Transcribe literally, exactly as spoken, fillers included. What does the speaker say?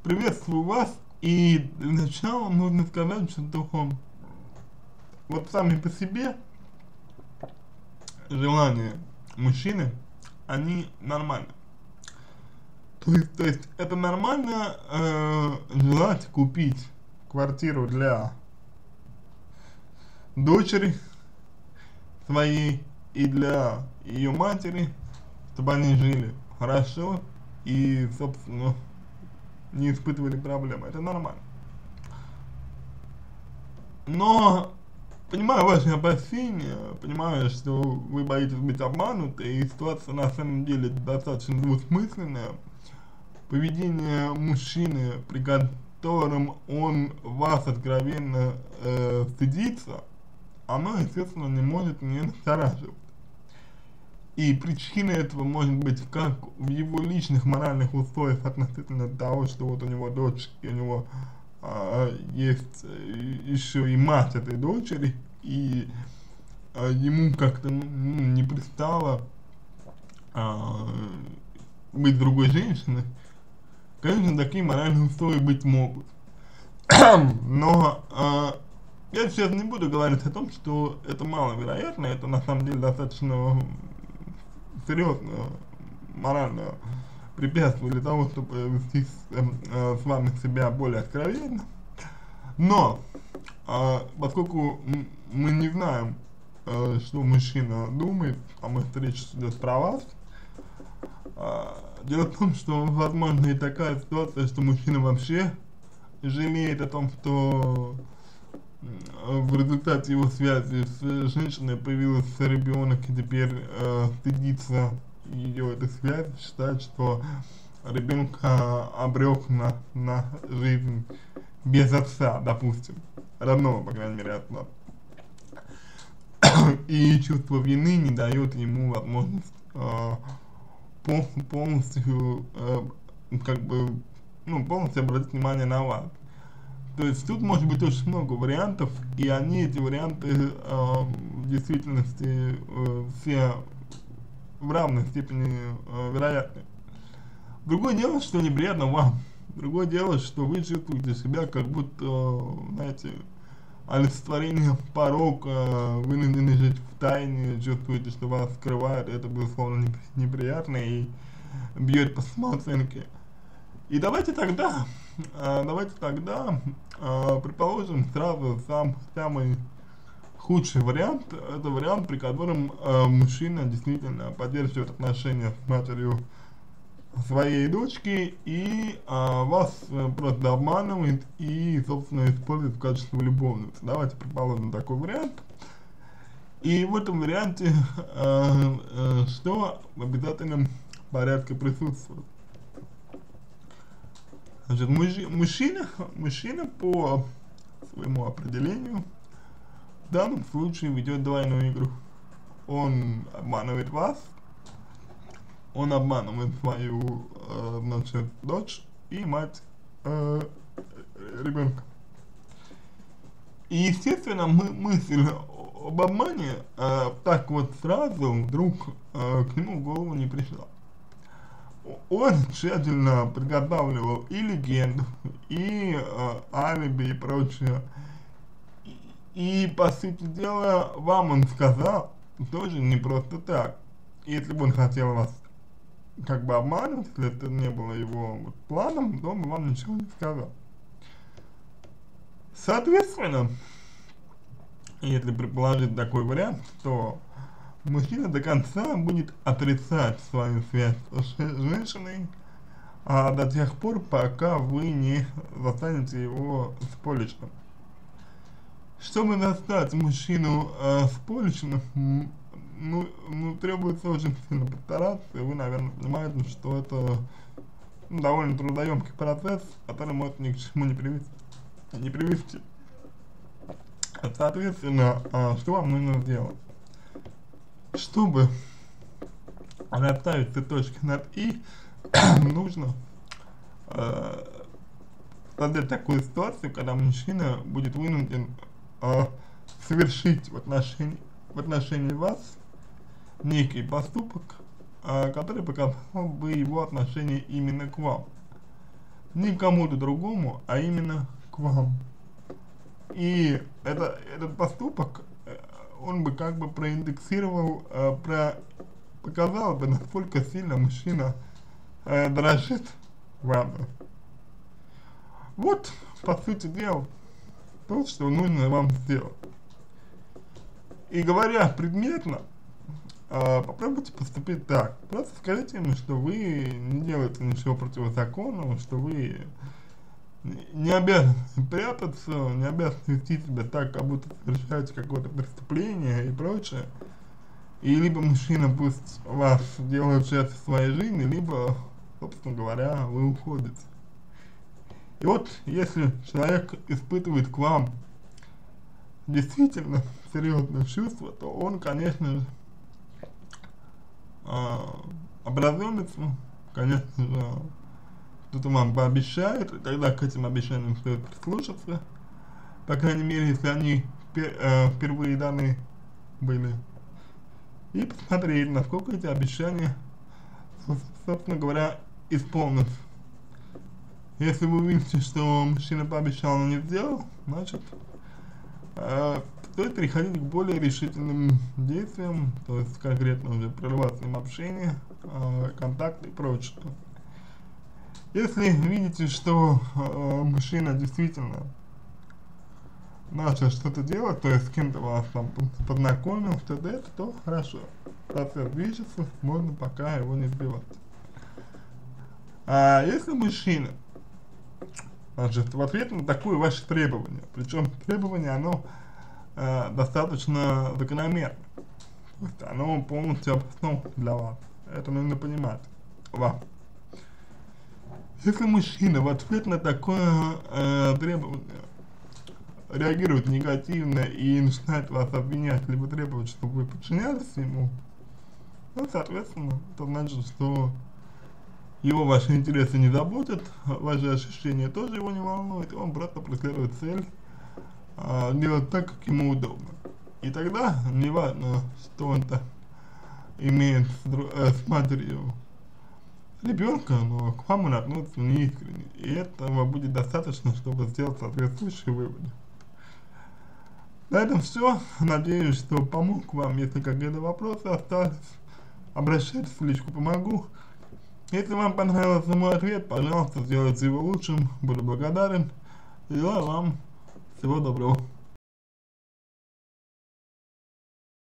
приветствую вас, и для начала нужно сказать, что вот сами по себе желания мужчины, они нормальны. То есть, то есть это нормально э, желать купить квартиру для дочери своей и для ее матери, чтобы они жили хорошо и, собственно, не испытывали проблемы. Это нормально. Но понимаю ваши опасения, понимаю, что вы боитесь быть обмануты, и ситуация на самом деле достаточно двусмысленная. Поведение мужчины, при котором он вас откровенно э, стыдится, оно, естественно, не может не настораживать. И причина этого может быть как в его личных моральных условиях относительно того, что вот у него дочь, и у него а, есть еще и мать этой дочери, и а, ему как-то ну, не пристало а, быть другой женщиной. Конечно, такие моральные условия быть могут. Но а, я сейчас не буду говорить о том, что это маловероятно, это на самом деле достаточно серьезное моральное препятствие для того, чтобы вести с, э, с вами себя более откровенно. Но, э, поскольку мы не знаем, э, что мужчина думает, а мы речь идет про вас, э, дело в том, что возможно и такая ситуация, что мужчина вообще жалеет о том, что в результате его связи с женщиной появился ребенок, и теперь э, стыдится ее этой связи, считает, что ребенка обрек на, на жизнь без отца, допустим, родного, по крайней мере, отца. И чувство вины не дает ему возможность э, пол, полностью, э, как бы, ну, полностью обратить внимание на вас. То есть тут может быть очень много вариантов, и они, эти варианты, э, в действительности э, все в равной степени э, вероятны. Другое дело, что неприятно вам. Другое дело, что вы чувствуете себя как будто, знаете, олицетворение порока, вынуждены жить в тайне, чувствуете, что вас скрывают, это, безусловно, неприятно и бьет по самооценке. И давайте тогда, э, давайте тогда, э, предположим, сразу сам, самый худший вариант, это вариант, при котором э, мужчина действительно поддерживает отношения с матерью своей дочки и э, вас э, просто обманывает и, собственно, использует в качестве любовницы. Давайте предположим такой вариант. И в этом варианте э, э, что в обязательном порядке присутствует? Значит, мужчина, мужчина по своему определению в данном случае ведет двойную игру. Он обманывает вас, он обманывает свою, э, значит, дочь и мать э, ребенка. И, естественно, мы, мысль об обмане э, так вот сразу вдруг э, к нему в голову не пришла. Он тщательно подготавливал и легенду, и э, алиби, и прочее. И, и, по сути дела, вам он сказал тоже не просто так. Если бы он хотел вас как бы обманывать, если это не было его вот планом, то он бы вам ничего не сказал. Соответственно, если предположить такой вариант, то мужчина до конца будет отрицать свою связь с женщиной а, до тех пор, пока вы не застанете его с поличным. Чтобы застать мужчину а, с поличным, ну, ну, требуется очень сильно постараться, и вы, наверное, понимаете, что это ну, довольно трудоемкий процесс, который может ни к чему не привести. Не привести. Соответственно, а, что вам нужно сделать? Чтобы расставить все точки над «и», нужно э, создать такую ситуацию, когда мужчина будет вынужден э, совершить в отношении, в отношении вас некий поступок, э, который показал бы его отношение именно к вам. не к кому-то другому, а именно к вам. И это, этот поступок, он бы как бы проиндексировал, э, про, показал бы, насколько сильно мужчина э, дорожит вами. Вот, по сути дела, то, что нужно вам сделать. И говоря предметно, э, попробуйте поступить так. Просто скажите ему, что вы не делаете ничего противозаконного, что вы не обязаны прятаться, не обязаны вести себя так, как будто совершаете какое-то преступление и прочее. И либо мужчина пусть вас делает частью своей жизни, либо, собственно говоря, вы уходите. И вот, если человек испытывает к вам действительно серьезные чувства, то он, конечно же, э, образумится, конечно же, кто-то вам пообещает, и тогда к этим обещаниям стоит прислушаться, по крайней мере, если они пер, э, впервые даны были, и посмотреть, насколько эти обещания, собственно говоря, исполнятся. Если вы увидите, что мужчина пообещал, но не сделал, значит, э, стоит переходить к более решительным действиям, то есть конкретно уже прерывать с ним общение, э, контакты и прочее. Если видите, что э, мужчина действительно начал что-то делать, то есть с кем-то вас там познакомил, что-то это, то хорошо. Процесс движется, можно пока его не сбивать. А если мужчина, значит, в ответ на такое ваше требование, причем требование, оно э, достаточно закономерно, то есть оно полностью обосновано для вас, это нужно понимать вам. Если мужчина в ответ на такое э, требование реагирует негативно и начинает вас обвинять, либо требовать, чтобы вы подчинялись ему, ну, соответственно, это значит, что его ваши интересы не заботят, ваши ощущения тоже его не волнуют, и он просто преследует цель э, делать так, как ему удобно. И тогда, неважно, что он-то имеет с, э, с матерью ребенка, но к вам он относится неискренне, и этого будет достаточно, чтобы сделать соответствующие выводы. На этом все. Надеюсь, что помог вам. Если какие-то вопросы остались, обращайтесь в личку, помогу. Если вам понравился мой ответ, пожалуйста, сделайте его лучшим. Буду благодарен. И желаю вам всего доброго.